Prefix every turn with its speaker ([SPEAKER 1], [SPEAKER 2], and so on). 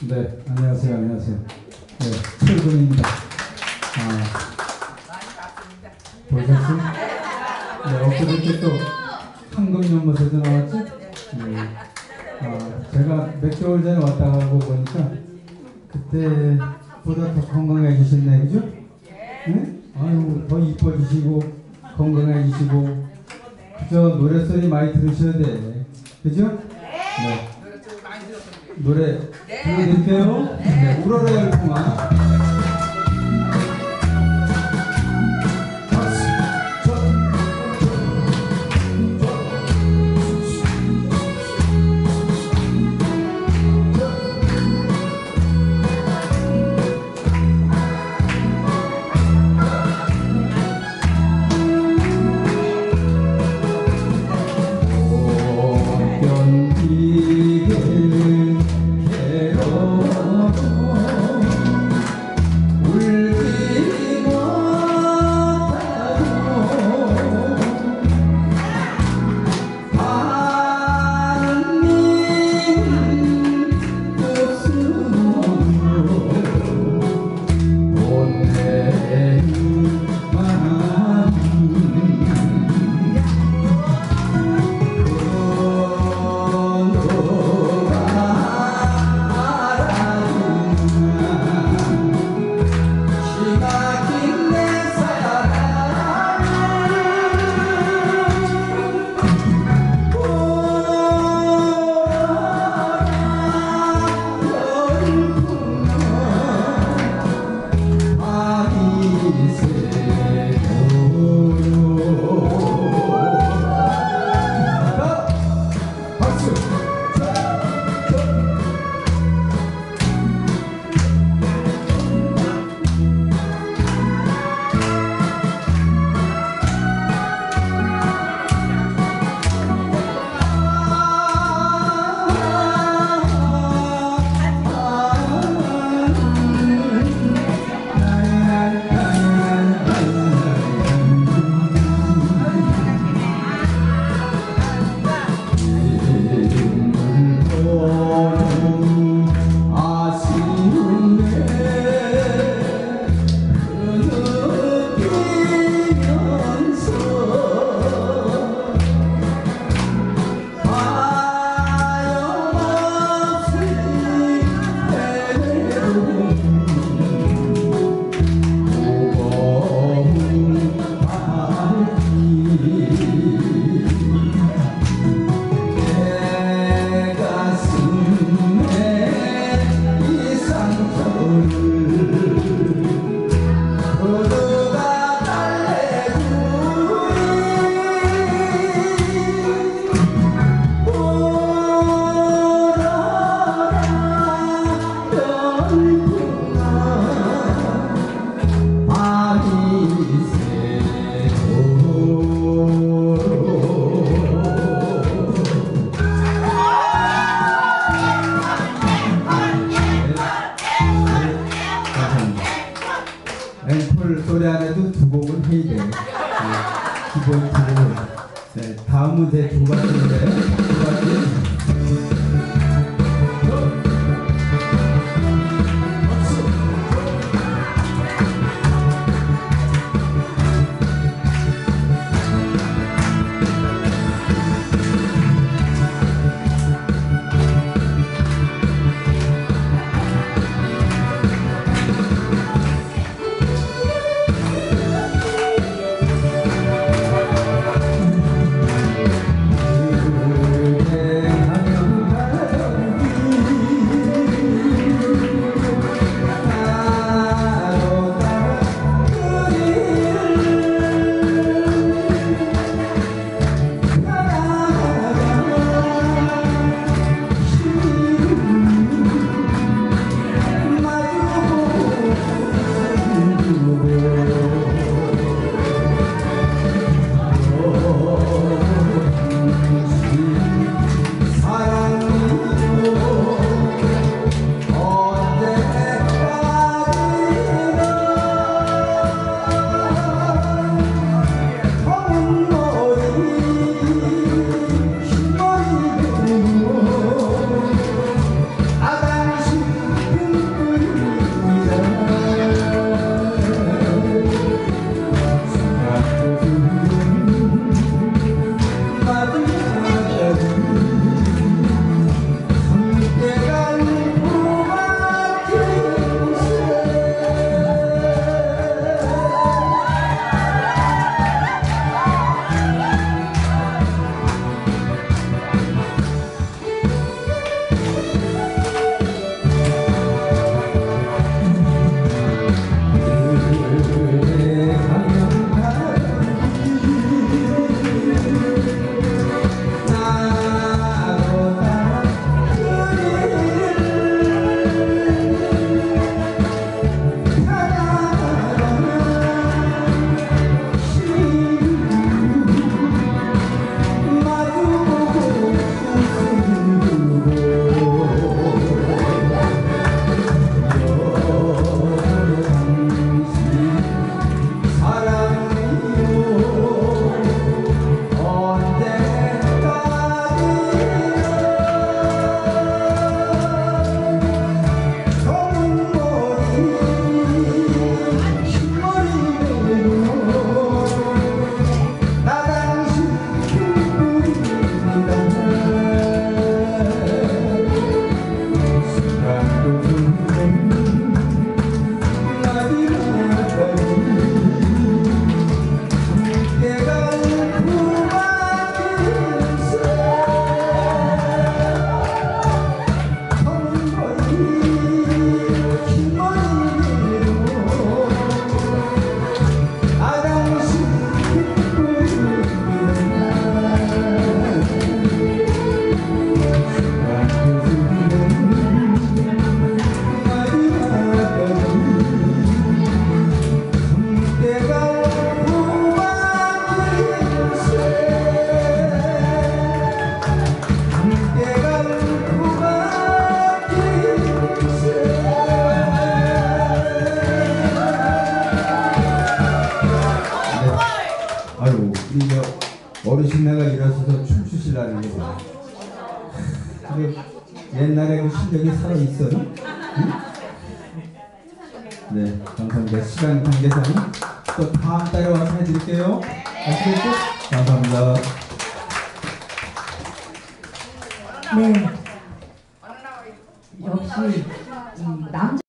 [SPEAKER 1] 네, 안녕하세요. 안녕하세요. 네, 철근입니다. 보셨어요? 네, 엊그저께 또 황금연못에도 나왔죠? 네. 제가 몇 개월 전에 왔다 가고 보니까 그때보다 더 건강해지셨네, 그죠? 네? 아유, 더 이뻐지시고 건강해지시고 그저 노래소리 많이 들으셔야 돼. 그죠? 네. 노래 불러드릴게요. 네, 울어라 열풍아. 앵콜 노래 안에도 두 곡은 해야 돼. 기본 두 곡은. 네, 다음은 제 두 번째 노래. 두 번째. 아유, 우리 저 어르신네가 일어서서 춤추시려는 게 뭐야. 그 옛날에 그 실력이 살아있어요? 응? 네, 감사합니다. 시간 관계상 또 다음 달에 와서 해드릴게요. 아시겠죠? 감사합니다.
[SPEAKER 2] 네. 역시 남자